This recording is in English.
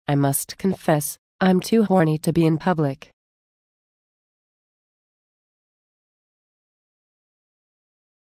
I must confess, I'm too horny to be in public.